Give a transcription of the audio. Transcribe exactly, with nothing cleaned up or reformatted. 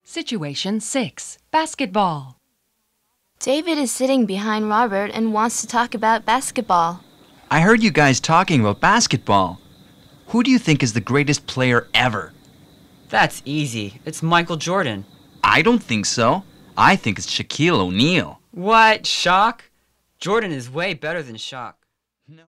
Situation six. Basketball. David is sitting behind Robert and wants to talk about basketball. I heard you guys talking about basketball. Who do you think is the greatest player ever? That's easy. It's Michael Jordan. I don't think so. I think it's Shaquille O'Neal. What? Shaq? Jordan is way better than Shaq.